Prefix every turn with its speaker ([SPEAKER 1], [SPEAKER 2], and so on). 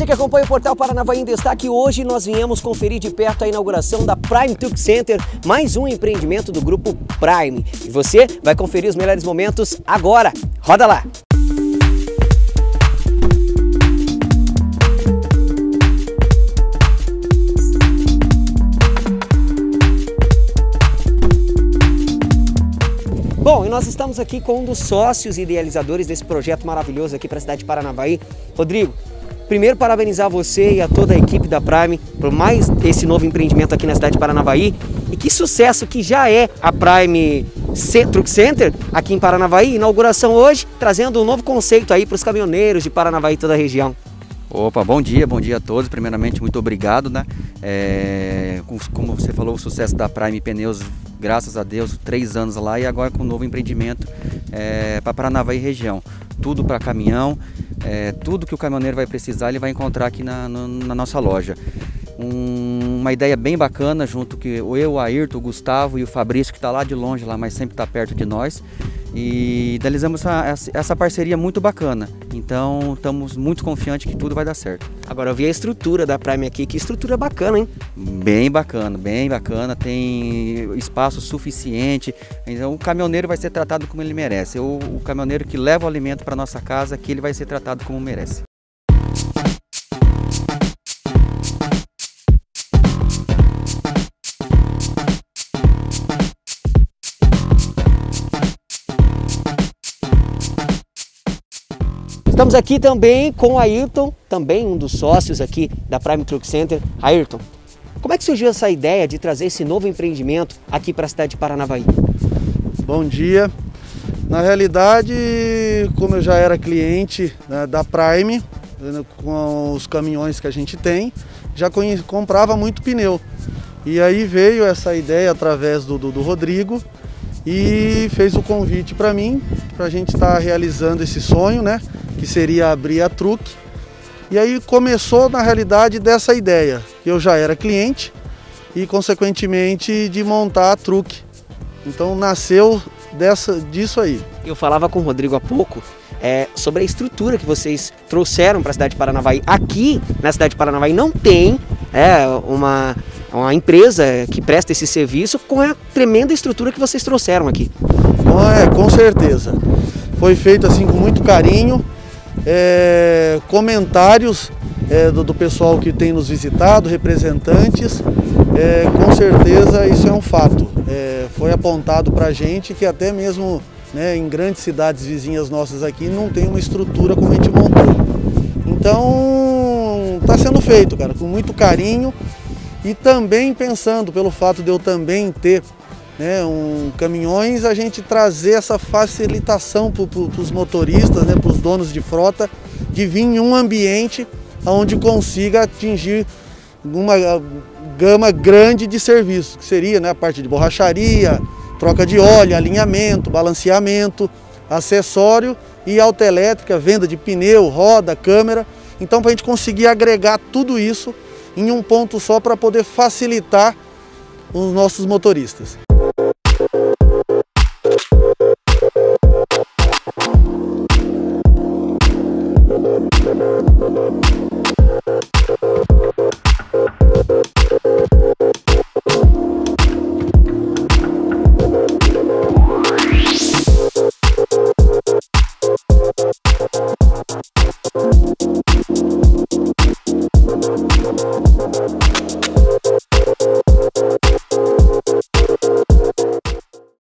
[SPEAKER 1] que acompanha o Portal Paranavaí em Destaque, hoje nós viemos conferir de perto a inauguração da Prime Truck Center, mais um empreendimento do Grupo Prime. E você vai conferir os melhores momentos agora. Roda lá! Bom, e nós estamos aqui com um dos sócios idealizadores desse projeto maravilhoso aqui para a cidade de Paranavaí. Rodrigo, primeiro parabenizar você e a toda a equipe da Prime por mais esse novo empreendimento aqui na cidade de Paranavaí. E que sucesso que já é a Prime Truck Center aqui em Paranavaí. Inauguração hoje, trazendo um novo conceito aí para os caminhoneiros de Paranavaí e toda a região.
[SPEAKER 2] Opa, bom dia a todos. Primeiramente, muito obrigado, né? Como você falou, o sucesso da Prime Pneus, graças a Deus, 3 anos lá, e agora com um novo empreendimento para Paranavaí e região. Tudo para caminhão, tudo que o caminhoneiro vai precisar, ele vai encontrar aqui na nossa loja. Uma ideia bem bacana, junto que eu, o Ayrton, o Gustavo e o Fabrício, que está lá de longe, lá, mas sempre está perto de nós. E idealizamos essa parceria muito bacana. Então estamos muito confiantes que tudo vai dar certo.
[SPEAKER 1] Agora eu vi a estrutura da Prime aqui, que estrutura bacana, hein?
[SPEAKER 2] Bem bacana, tem espaço suficiente. Então o caminhoneiro vai ser tratado como ele merece. O caminhoneiro que leva o alimento para nossa casa, que ele vai ser tratado como merece.
[SPEAKER 1] Estamos aqui também com o Ayrton, também um dos sócios aqui da Prime Truck Center. Ayrton, como é que surgiu essa ideia de trazer esse novo empreendimento aqui para a cidade de Paranavaí?
[SPEAKER 3] Bom dia. Na realidade, como eu já era cliente, né, da Prime, com os caminhões que a gente tem, já comprava muito pneu. E aí veio essa ideia através do Rodrigo e fez o convite para mim, para a gente estar realizando esse sonho, né? Que seria abrir a Truck. E aí começou na realidade dessa ideia, que eu já era cliente e consequentemente de montar a Truck. Então nasceu disso aí.
[SPEAKER 1] Eu falava com o Rodrigo há pouco sobre a estrutura que vocês trouxeram para a cidade de Paranavaí. Aqui na cidade de Paranavaí não tem uma empresa que presta esse serviço com a tremenda estrutura que vocês trouxeram aqui.
[SPEAKER 3] Com certeza. Foi feito assim com muito carinho. Comentários do pessoal que tem nos visitado, representantes, com certeza isso é um fato. Foi apontado para a gente que até mesmo, né, em grandes cidades vizinhas nossas aqui não tem uma estrutura como a gente montou. Então está sendo feito, cara, com muito carinho e também pensando pelo fato de eu também ter, né, caminhões, a gente trazer essa facilitação para os motoristas, né, para os donos de frota, de vir em um ambiente onde consiga atingir uma gama grande de serviços, que seria, né, a parte de borracharia, troca de óleo, alinhamento, balanceamento, acessório e autoelétrica, venda de pneu, roda, câmera. Então, para a gente conseguir agregar tudo isso em um ponto só para poder facilitar os nossos motoristas.